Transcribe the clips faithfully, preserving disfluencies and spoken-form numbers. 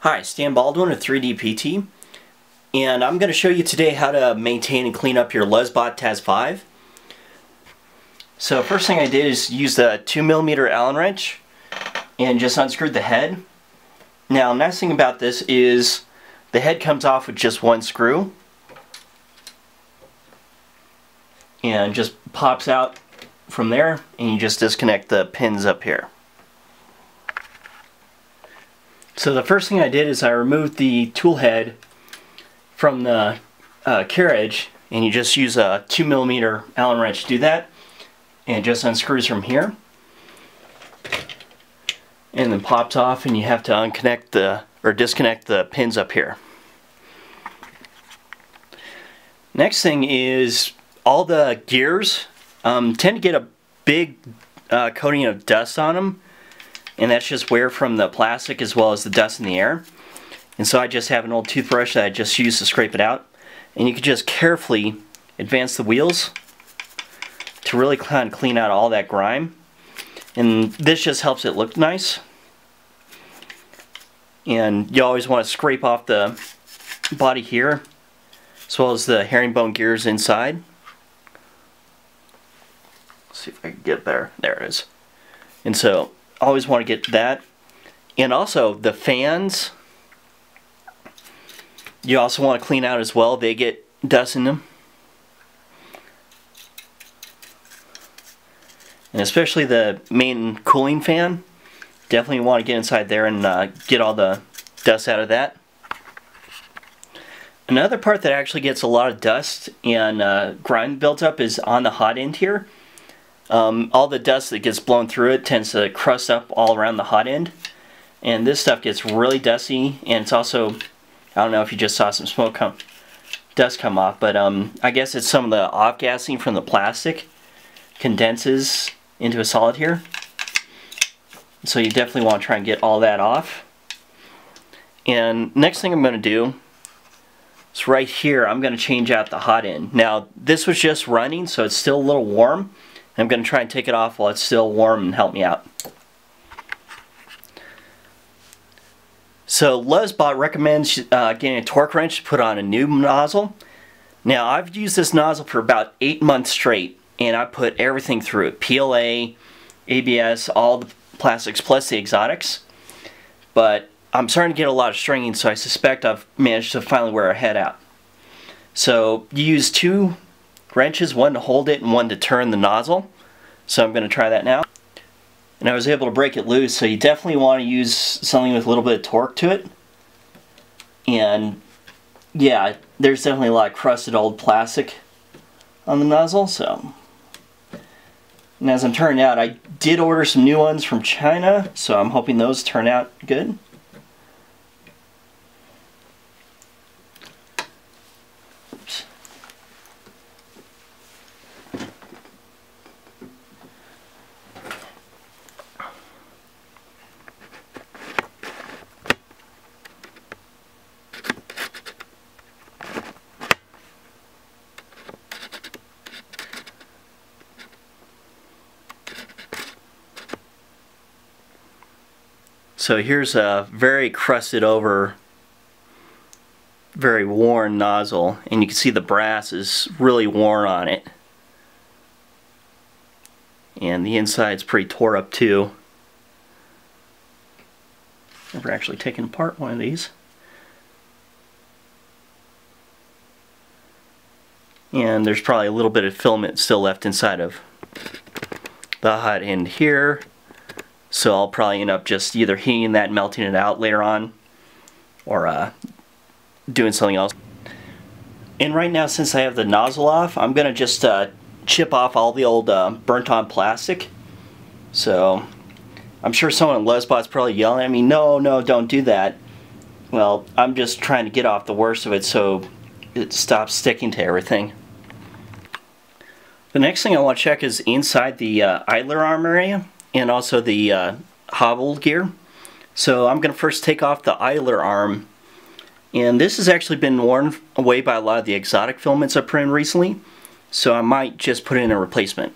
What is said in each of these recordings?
Hi, Stan Baldwin of three D P T, and I'm going to show you today how to maintain and clean up your Lulzbot Taz five. So first thing I did is use the two millimeter Allen wrench and just unscrewed the head. Now, nice thing about this is the head comes off with just one screw and just pops out from there, and you just disconnect the pins up here. So the first thing I did is I removed the tool head from the uh, carriage, and you just use a two millimeter Allen wrench to do that, and it just unscrews from here and then pops off, and you have to unconnect the or disconnect the pins up here. Next thing is all the gears um, tend to get a big uh, coating of dust on them. And that's just wear from the plastic as well as the dust in the air. And so I just have an old toothbrush that I just use to scrape it out. And you can just carefully advance the wheels to really kind of clean out all that grime. And this just helps it look nice. And you always want to scrape off the body here, as well as the herringbone gears inside. Let's see if I can get there. There it is. And so always want to get that. And also the fans, you also want to clean out as well. They get dust in them. And especially the main cooling fan, definitely want to get inside there and uh, get all the dust out of that. Another part that actually gets a lot of dust and uh, grime built up is on the hot end here. Um, all the dust that gets blown through it tends to crust up all around the hot end, and this stuff gets really dusty. And it's also, I don't know if you just saw some smoke come, dust come off, but um, I guess it's some of the off-gassing from the plastic condenses into a solid here. So you definitely want to try and get all that off. And next thing I'm going to do is right here, I'm going to change out the hot end. Now this was just running, so it's still a little warm. I'm going to try and take it off while it's still warm and help me out. So Lulzbot recommends uh, getting a torque wrench to put on a new nozzle. Now I've used this nozzle for about eight months straight, and I put everything through it. P L A, A B S, all the plastics plus the exotics. But I'm starting to get a lot of stringing, so I suspect I've managed to finally wear a head out. So you use two wrenches, one to hold it and one to turn the nozzle. So I'm going to try that now. And I was able to break it loose, so you definitely want to use something with a little bit of torque to it. And yeah, there's definitely a lot of crusted old plastic on the nozzle. So, and as I'm turning out, I did order some new ones from China, so I'm hoping those turn out good. Oops. So here's a very crusted over, very worn nozzle, and you can see the brass is really worn on it. And the inside's pretty tore up too. Never actually taken apart one of these. And there's probably a little bit of filament still left inside of the hot end here. So I'll probably end up just either heating that and melting it out later on, or uh, doing something else. And right now, since I have the nozzle off, I'm going to just uh, chip off all the old uh, burnt on plastic. So I'm sure someone at Lulzbot's probably yelling at me, no, no, don't do that. Well, I'm just trying to get off the worst of it so it stops sticking to everything. The next thing I want to check is inside the uh, idler arm area, and also the uh, hobbled gear. So I'm going to first take off the idler arm, and this has actually been worn away by a lot of the exotic filaments I put in recently, so I might just put in a replacement.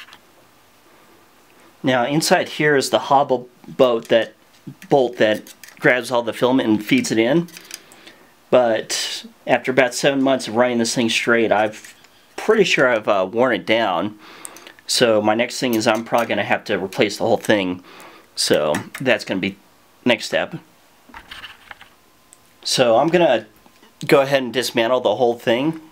Now inside here is the hobble bolt that bolt that grabs all the filament and feeds it in. But after about seven months of running this thing straight, I've pretty sure I've uh, worn it down. So my next thing is I'm probably going to have to replace the whole thing. So that's going to be next step. So I'm going to go ahead and dismantle the whole thing.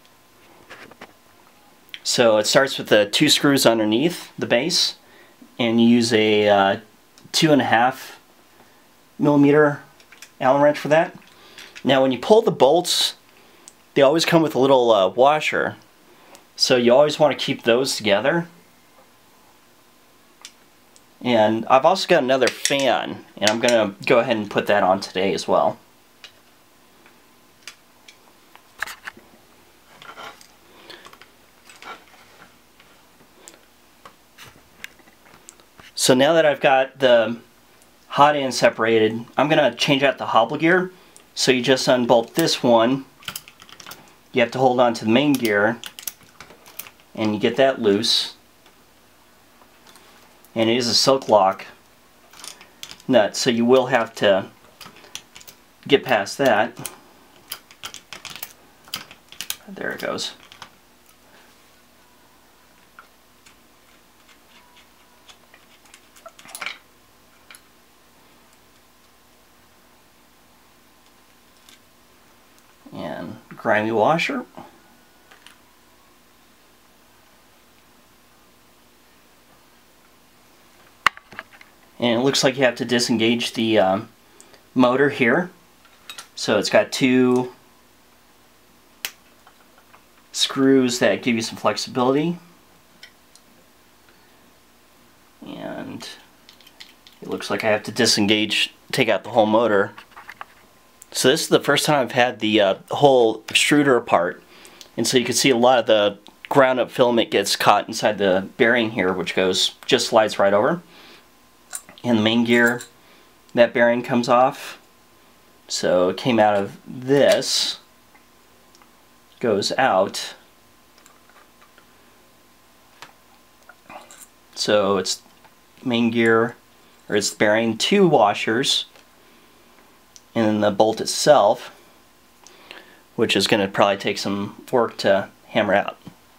So it starts with the two screws underneath the base, and you use a uh, two and a half millimeter Allen wrench for that. Now when you pull the bolts, they always come with a little uh, washer, so you always want to keep those together. And I've also got another fan, and I'm going to go ahead and put that on today as well. So now that I've got the hot end separated, I'm going to change out the hobble gear. So you just unbolt this one. You have to hold on to the main gear, and you get that loose. And it is a silk lock nut, so you will have to get past that. There it goes. And grimy washer. And it looks like you have to disengage the um, motor here. So it's got two screws that give you some flexibility. And it looks like I have to disengage, take out the whole motor. So this is the first time I've had the uh, whole extruder apart, and so you can see a lot of the ground up filament gets caught inside the bearing here, which goes, just slides right over. And the main gear, that bearing comes off. So it came out of this, goes out. So it's main gear, or it's bearing, two washers, and then the bolt itself, which is going to probably take some work to hammer out.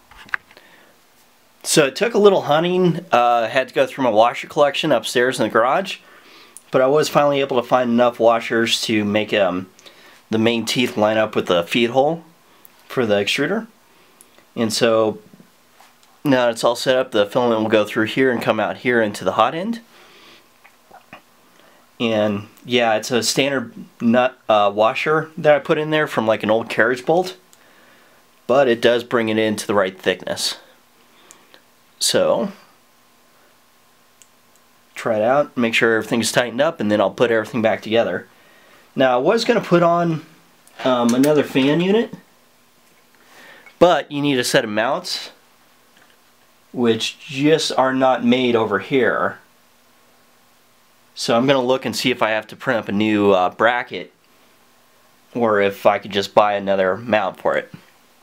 So it took a little hunting. Uh, I had to go through my washer collection upstairs in the garage, but I was finally able to find enough washers to make um, the main teeth line up with the feed hole for the extruder. And so now that it's all set up, the filament will go through here and come out here into the hot end. And yeah, it's a standard nut uh, washer that I put in there from like an old carriage bolt, but it does bring it into the right thickness. So try it out, make sure everything's tightened up, and then I'll put everything back together. Now I was going to put on um, another fan unit, but you need a set of mounts, which just are not made over here. So I'm going to look and see if I have to print up a new uh, bracket, or if I could just buy another mount for it.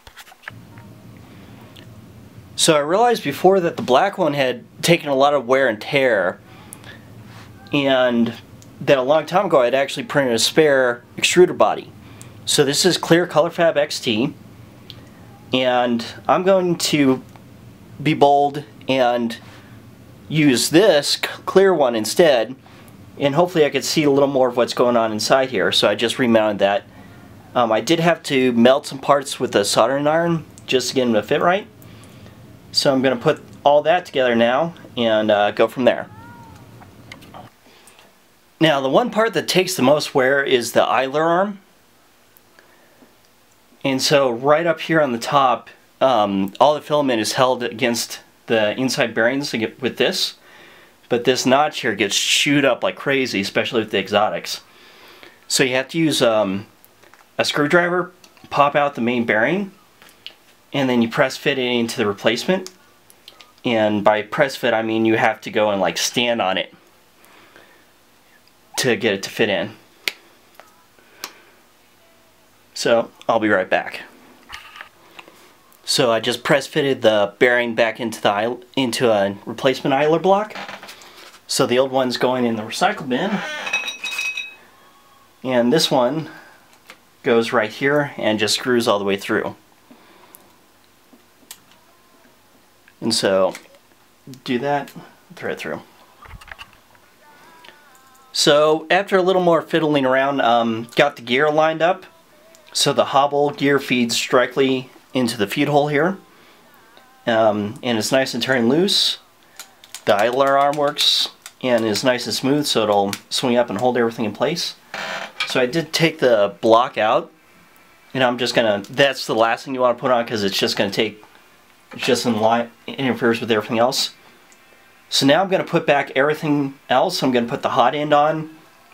So I realized before that the black one had taken a lot of wear and tear, and that a long time ago I had actually printed a spare extruder body. So this is clear ColorFab X T, and I'm going to be bold and use this clear one instead, and hopefully I could see a little more of what's going on inside here. So I just remounted that. Um, I did have to melt some parts with a soldering iron just to get them to fit right. So I'm going to put all that together now and uh, go from there. Now the one part that takes the most wear is the idler arm. And so right up here on the top, um, all the filament is held against the inside bearings with this. But this notch here gets chewed up like crazy, especially with the exotics. So you have to use um, a screwdriver, pop out the main bearing, and then you press fit it into the replacement. And by press fit I mean you have to go and like stand on it to get it to fit in. So I'll be right back. So I just press fitted the bearing back into the into a replacement idler block. So the old one's going in the recycle bin. And this one goes right here and just screws all the way through. And so, do that, thread through. So after a little more fiddling around, um, got the gear lined up. So the hobble gear feeds directly into the feed hole here. Um, and it's nice and turning loose. The idler arm works and is nice and smooth, so it'll swing up and hold everything in place. So I did take the block out, and I'm just gonna, that's the last thing you want to put on because it's just gonna take, it's just in line, interferes with everything else. So now I'm gonna put back everything else. I'm gonna put the hot end on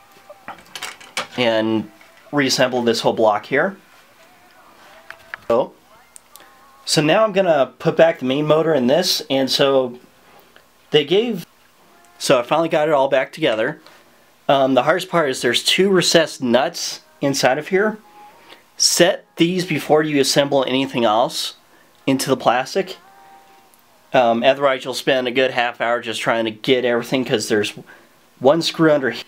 and reassemble this whole block here. So, so now I'm gonna put back the main motor in this, and so they gave, so I finally got it all back together. Um, the hardest part is there's two recessed nuts inside of here. Set these before you assemble anything else into the plastic. Um, otherwise you'll spend a good half hour just trying to get everything because there's one screw under here.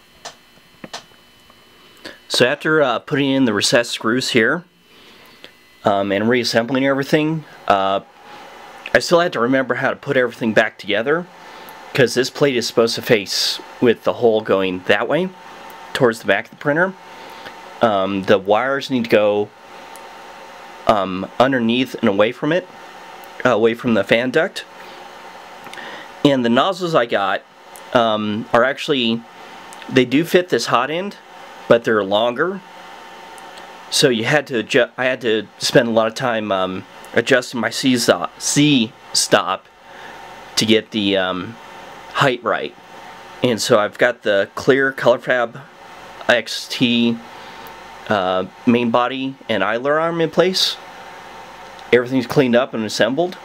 So after uh, putting in the recessed screws here um, and reassembling everything, uh, I still had to remember how to put everything back together because this plate is supposed to face with the hole going that way towards the back of the printer. Um, the wires need to go um, underneath and away from it, uh, away from the fan duct. And the nozzles I got um, are actually, they do fit this hot end, but they're longer. So you had to adjust, I had to spend a lot of time um, adjusting my C-stop, C-stop to get the um, height right. And so I've got the clear ColorFab X T uh, main body and idler arm in place. Everything's cleaned up and assembled.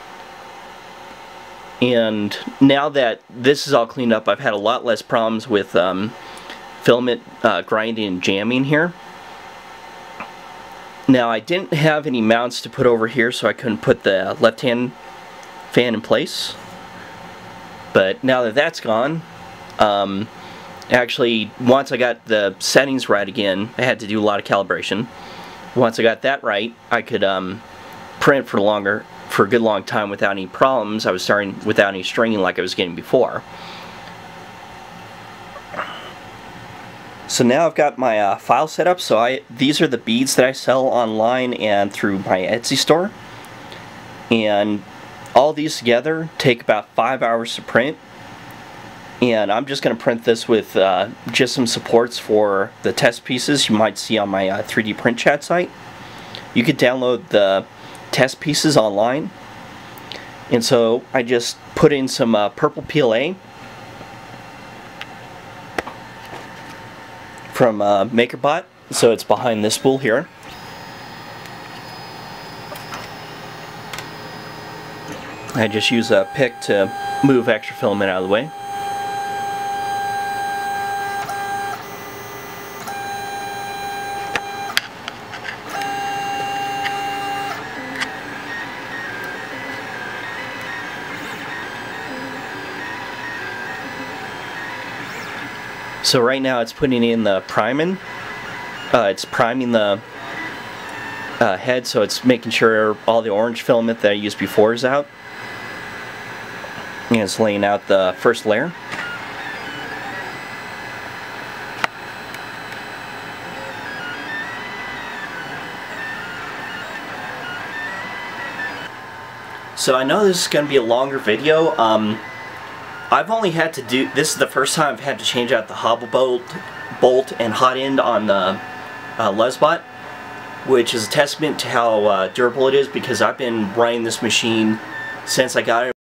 And now that this is all cleaned up, I've had a lot less problems with um, filament uh, grinding and jamming here. Now I didn't have any mounts to put over here, so I couldn't put the left-hand fan in place. But now that that's gone, um, actually once I got the settings right again, I had to do a lot of calibration. Once I got that right, I could um, print for longer, for a good long time without any problems. I was starting without any stringing like I was getting before. So now I've got my uh, file set up. So I these are the beads that I sell online and through my Etsy store. And all these together take about five hours to print. And I'm just going to print this with uh, just some supports for the test pieces you might see on my uh, three D print chat site. You could download the test pieces online. And so I just put in some uh, purple P L A from uh, MakerBot, so it's behind this spool here. I just use a pick to move extra filament out of the way. So right now it's putting in the priming. Uh, it's priming the uh, head, so it's making sure all the orange filament that I used before is out. And it's laying out the first layer. So I know this is going to be a longer video. Um, I've only had to do, this is the first time I've had to change out the hobble bolt, bolt and hot end on the uh, Lulzbot, which is a testament to how uh, durable it is, because I've been running this machine since I got it.